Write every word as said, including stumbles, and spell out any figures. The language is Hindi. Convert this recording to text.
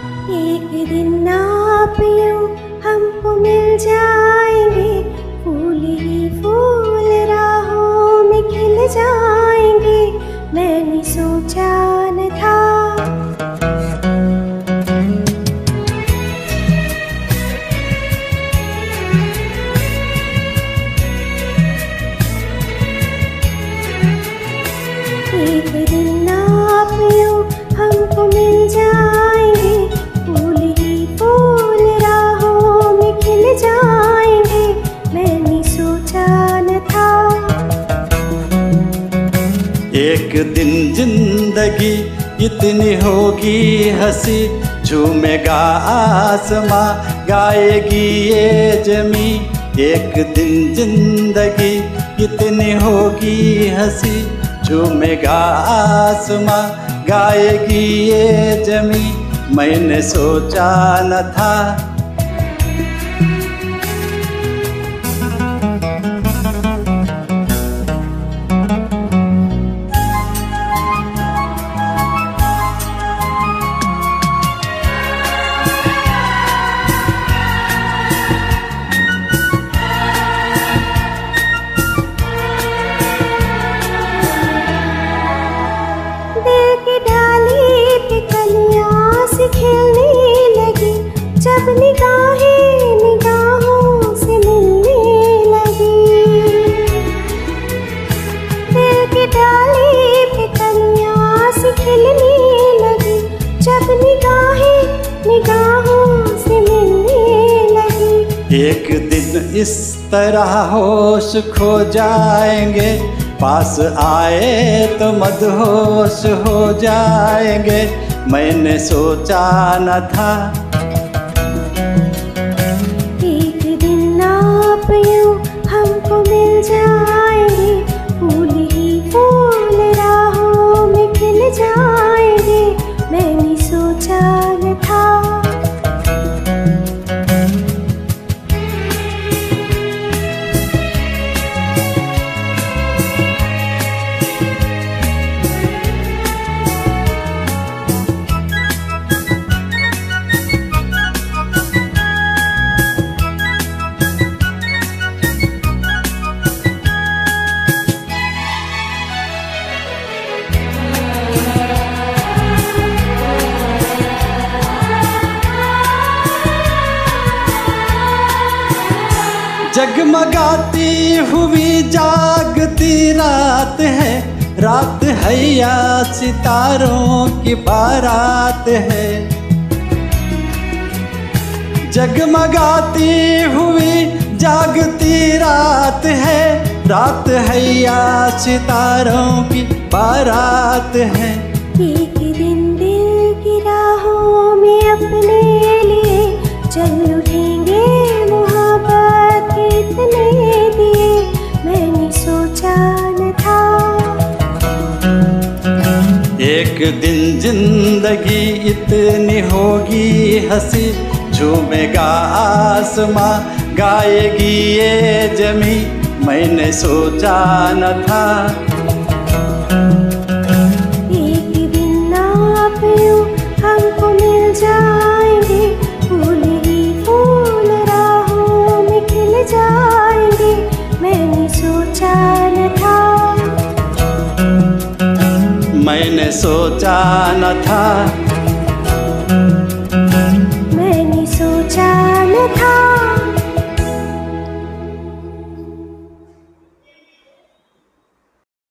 एक दिन आप यूं हमको मिल जाएंगे, फूल ही फूल राहों में खिल जाएंगे, मैंने सोचा न था। एक दिन आप यूं हमको मिल जाएंगे, फूल ही फूल राहों में खिल जाएंगे, मैंने सोचा न था। एक दिन जिंदगी इतनी होगी हंसी, झूमेगा आसमां गाएगी ये जमी। एक दिन जिंदगी इतनी होगी हंसी, झूमेगा आसमां गाएगी ये जमी, मैंने सोचा न था। खेलने लगी जब निगाहें निगाहों से मिलने लगी, दिल की डाली पे कलियां से खिलने लगी जब निगाहें निगाहों से मिलने लगी। एक दिन इस तरह होश खो जाएंगे, पास आए तो मदहोश हो जाएंगे, मैंने सोचा न था। एक दिन आप यूं हमको मिल जाएंगे, फूल ही फूल राहों में खिल जाएंगे, मैंने सोचा न था। जगमगाती हुई जागती रात है, रात है या सितारों की बारात है। जगमगाती हुई जागती रात है, रात है या सितारों की बारात है। एक दिन दिल की राहों में अपने लिए चल उठेंगे, मोहब्बत के इतने दिए, मैंने सोचा न था। एक दिन जिंदगी इतनी होगी हंसी, झूमेगा आसमां गाएगी ये जमी, मैंने सोचा न था। एक दिन आप यूं हमको मिल जाएंगे, फूल ही फूल राहों में खिल जाएंगे, मैंने सोचा न था। मैंने सोचा न था। मैंने सोचा